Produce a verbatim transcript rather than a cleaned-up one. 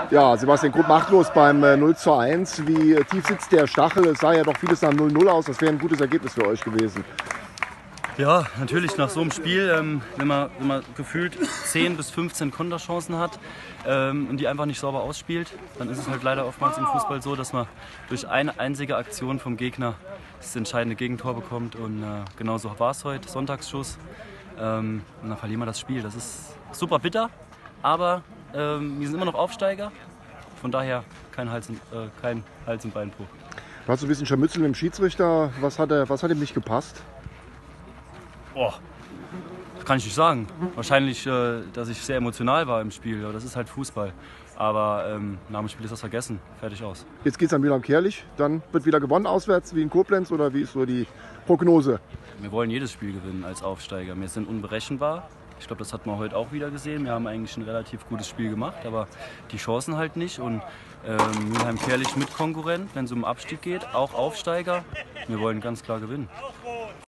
Ja, Sebastian Krupp machtlos beim äh, null zu eins. Wie tief sitzt der Stachel? Es sah ja doch vieles nach null null aus. Das wäre ein gutes Ergebnis für euch gewesen. Ja, natürlich nach so einem Spiel, ähm, wenn, man, wenn man gefühlt zehn bis fünfzehn Konterchancen hat ähm, und die einfach nicht sauber ausspielt, dann ist es halt leider oftmals im Fußball so, dass man durch eine einzige Aktion vom Gegner das entscheidende Gegentor bekommt. Und äh, genauso war es heute, Sonntagsschuss. Ähm, und dann verlieren wir das Spiel. Das ist super bitter, aber ähm, wir sind immer noch Aufsteiger. Von daher kein Hals- und, äh, kein Hals- und Beinbruch. Du hast ein bisschen Scharmützel mit dem Schiedsrichter. Was hat, er, was hat ihm nicht gepasst? Oh, das kann ich nicht sagen. Wahrscheinlich, äh, dass ich sehr emotional war im Spiel. Das ist halt Fußball. Aber ähm, nach dem Spiel ist das vergessen. Fertig aus. Jetzt geht es an Wilhelm Kerlich. Dann wird wieder gewonnen auswärts wie in Koblenz. Oder wie ist so die Prognose? Wir wollen jedes Spiel gewinnen als Aufsteiger. Wir sind unberechenbar. Ich glaube, das hat man heute auch wieder gesehen. Wir haben eigentlich ein relativ gutes Spiel gemacht, aber die Chancen halt nicht. Und ähm, Wilhelm Kerlich Mitkonkurrent, wenn es um Abstieg geht, auch Aufsteiger. Wir wollen ganz klar gewinnen.